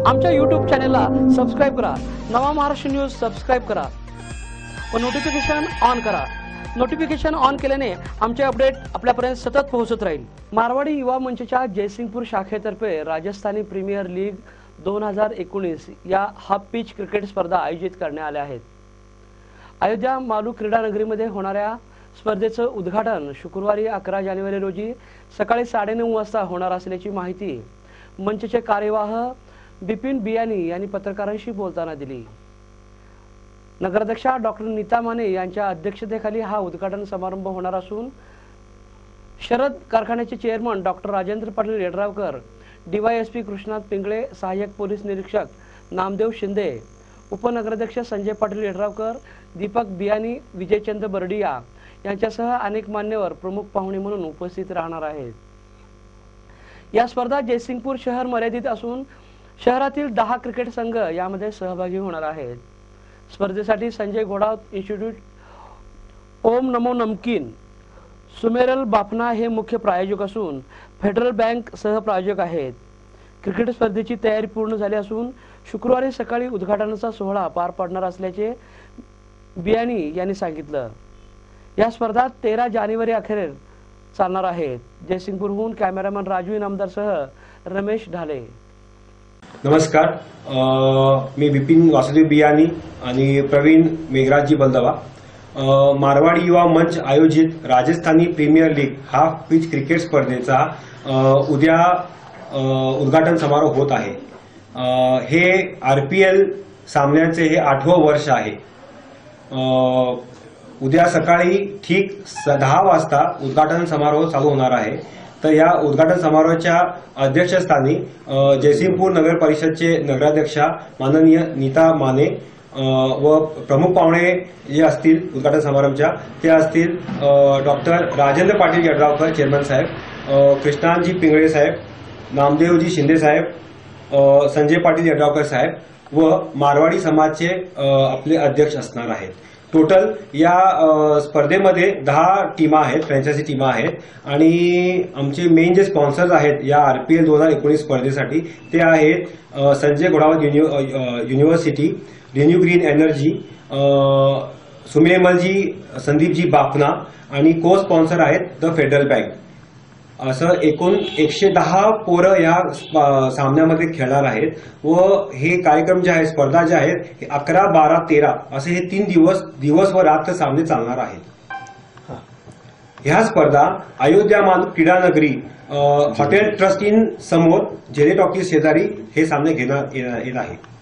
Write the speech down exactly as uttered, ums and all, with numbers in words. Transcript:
आमच्या यूट्यूब चॅनलला सबस्क्राईब करा। नवा महाराष्ट्र न्यूज सबस्क्राईब करा व नोटिफिकेशन ऑन करा। नोटिफिकेशन ऑन केल्याने आमचे अपडेट आपल्यापर्यंत सतत पोहोचत राहील। मारवाडी युवा मंचच्या जयसिंगपूर शाखेतर्फे राजस्थानी प्रीमियर लीग दोन हजार एकोणीस या हाफ पिच क्रिकेट स्पर्धा आयोजित करण्यात आल्या आहेत। अयोध्या मालू क्रीडा नगरीमध्ये होणाऱ्या स्पर्धेचं उद्घाटन शुक्रवारी अकरा जानेवारी रोजी सकाळी साडेनऊ वाजता होणार असल्याची माहिती मंचचे कार्यवाह बिपिन बियानी यांनी पत्रकारांशी बोलताना दिली। नगराध्यक्षा डॉक्टर नीता माने यांच्या अध्यक्षतेखाली हा उद्घाटन समारंभ होणार असून शरद कारखान्याचे chairman doctor Rajendra Patil Yadravkar, DYSP Krishnat Pingale, सहाय्यक पोलीस निरीक्षक नामदेव शिंदे, उपनगराध्यक्ष संजय पाटील येड्रावकर, दीपक बियानी, विजयचंद बर्डिया यांच्यासह अनेक मान्यवर प्रमुख पाहुणे म्हणून उपस्थित राहणार आहेत। या स्पर्धा जयसिंगपूर शहर मर्यादित असून शहरातील दहा क्रिकेट संघ यामध्ये सहभागी होणार आहेत। स्पर्धेसाठी संजय घोडावत इन्स्टिट्यूट, ओम नमो नमकीन, सुमेरल बाफना हे मुख्य प्रायोजक असून फेडरल बँक सहप्रायोजक आहेत। क्रिकेट स्पर्धेची तयारी पूर्ण झाली असून शुक्रवारी सकाळी उद्घाटनाचा सोहळा पार पडणार असल्याचे बियानी यांनी सांगितलं। या स्पर्धा तेरा जानेवारी अखेर चालणार आहेत। जयसिंगपूरहून कॅमेरामन राजू इनामदारसह रमेश ढाले। नमस्कार, मी बिपिन वासुदेव बियानी आणि प्रवीण मेघराजी बलदवा। मारवाडी युवा मंच आयोजित Rajasthani premier league half pitch cricket स्पर्धेचा उद्या उद्घाटन समारोह होत आहे। हे आरपीएल सामन्याचे हे आठवं वर्ष आहे। उद्या सकाळी ठीक दहा वाजता उद्घाटन समारोह चालू होणार आहे। तर या उद्घाटन समारोहाच्या अध्यक्षस्थानी जयसिंगपूर नगर परिषदचे नगराध्यक्षा माननीय नीता माने व प्रमुख पाहुणे जे असतील उद्घाटन समारंभाच्या ते असतील डॉक्टर राजेंद्र पाटील येड्रावकर चेअरमन साहेब, कृष्णाजी पिंगळे साहेब, नामदेवजी शिंदे साहेब, संजय पाटील येड्रावकर साहेब व मारवाडी समाजचे आपले अध्यक्ष असणार आहेत। टोटल या स्पर्धेमध्ये दहा टीमा आहेत, फ्रँचायझी टीमा आहेत आणि आमचे मेन जे स्पॉन्सर्स आहेत या आरपीएल दोन हजार एकोणीस स्पर्धेसाठी ते आहेत Sanjay Ghodawat university, renew green energy, Sumemalji Sandeepji Bafna आणि को स्पॉन्सर आहेत द फेडरल बँक। असं एकूण एकशे दहा पोरं या सामन्यामध्ये खेळणार आहेत व हे कार्यक्रम जे आहेत, स्पर्धा ज्या आहेत, हे अकरा बारा तेरा असे हे तीन दिवस दिवस व रात्र सामने चालणार आहेत। ह्या स्पर्धा अयोध्या मालू क्रीडा नगरी हॉटेल ट्रस्ट इन समोर जेले टॉकीज शेजारी हे सामने घेण्यात येत आहे।